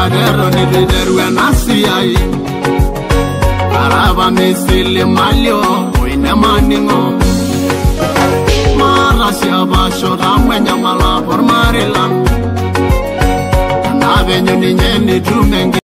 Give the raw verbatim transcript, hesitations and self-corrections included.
Marero ni lideru Enashe Araba misili malio Uine maningo Marasya basho Ramwe nyamala por marilan Nave nyuni nyeni tumengi